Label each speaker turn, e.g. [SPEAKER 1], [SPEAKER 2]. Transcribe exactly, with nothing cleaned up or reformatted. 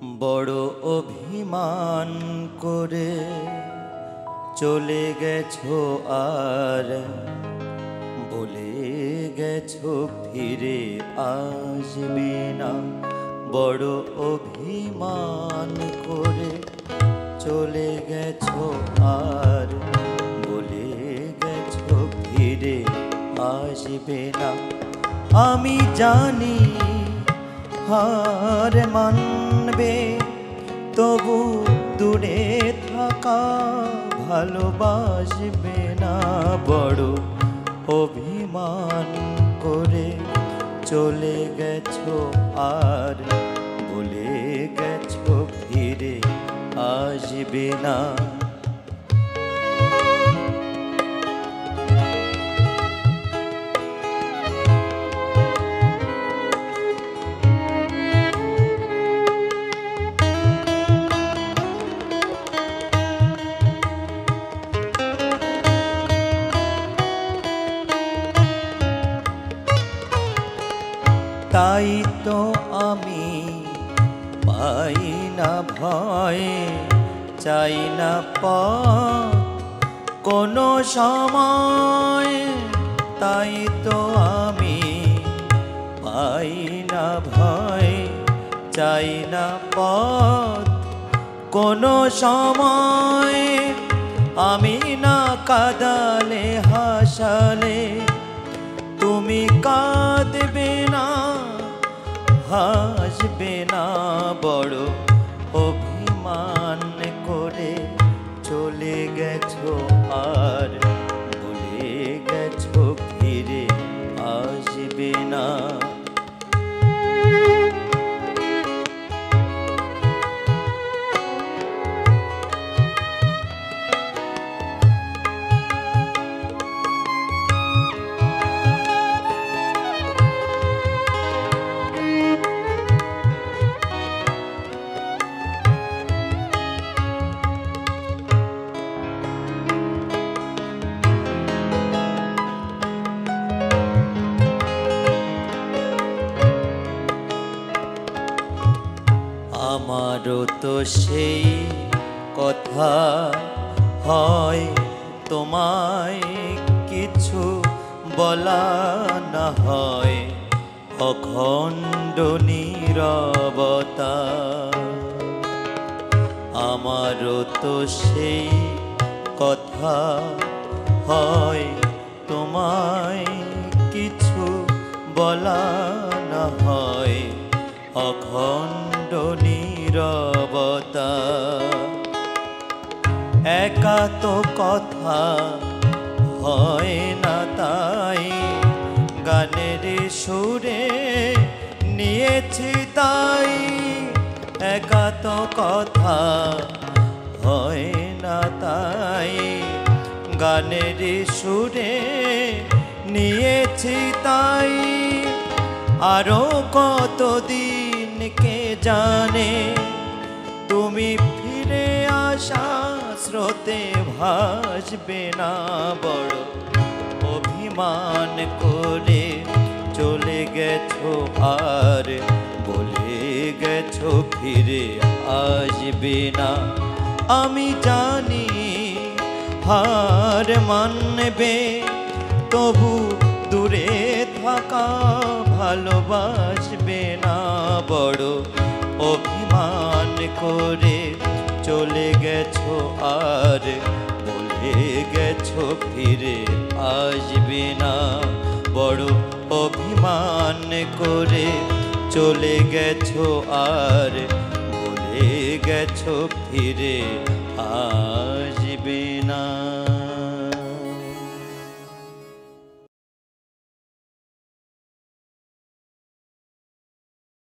[SPEAKER 1] বড় অভিমান করে চলে গেছো আর বলে গেছো ফিরে আসবে না। বড় অভিমান করে চলে গেছো আর বলে গেছো ফিরে আসবে না। আমি জানি হার মানবে, তবু দূরে থাকা ভালোবাসবে না। বড় অভিমান করে চলে গেছো আর বলে গেছো ফিরে আসবে না। তাই তো আমি পাই না ভয়, চাই না পথ কোনো সময়। তাই তো আমি পাই না ভয়, চাই না পথ কোনো সময়। আমি না কাঁদালে হাসালে তুমি কাঁদবে না, হাসবে না। বড় অভিমান করে চলে গেছো আর বলে গেছো ফিরে আসবে না। আমারও তো সেই কথা হয়, তোমায় কিছু বলা না হয়। অখণ্ড নীরবতা। আমারও তো সেই কথা হয়, তোমায় কিছু বলা না হয়। অখণ্ড নীরবতা। একা তো কথা হয় না, তাই গানের সুরে নিয়েছি তাই। একা তো কথা হয় না, তাই গানের সুরে নিয়েছি তাই। আরো কতদিন কে জানে তুমি ফিরে আসা স্রোতে ভাসবে না। বড় অভিমান করে চলে গেছো আর বলে গেছো ফিরে আসবে না। আমি জানি হার মানবে, তবু দূরে থাকা ভালোবাসবে না। বড় অভিমান করে চলে গেছো আর বলে গেছো ফিরে আসবে না। বড় অভিমান করে চলে গেছো আর বলে গেছো ফিরে আসবে না।